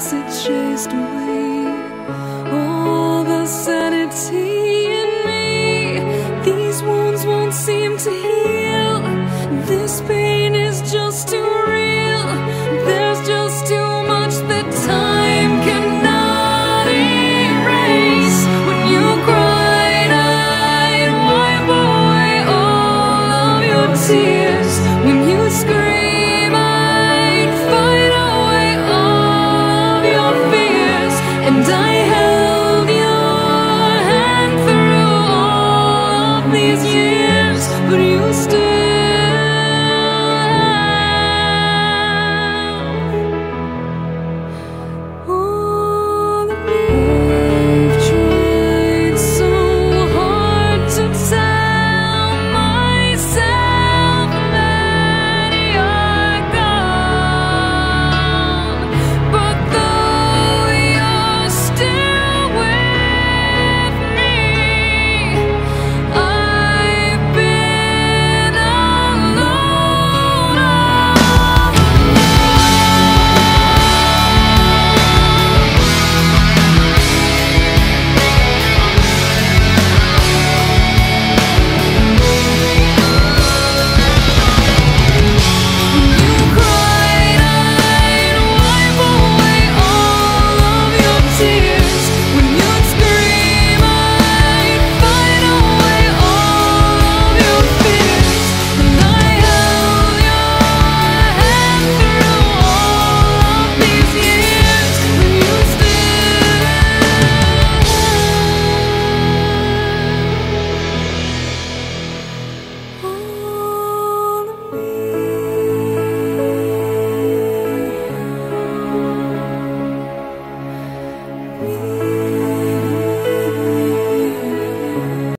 it chased away all the sanity in me. These wounds won't seem to heal. This pain is just too real. There's just too much that time cannot erase. When you cried, I'd wipe away all of your tears. When you scream, I'd fight away all of your fears. And I held your hand through all of these years, but you still all of me. I've tried so hard to tell myself that you're gone, but though you're still with me, I've been alone all you cried, I'd wipe away all of your tears. When you'd scream, I'd fight away all of your fears. And I held your hand through all of these years, but you still all of me.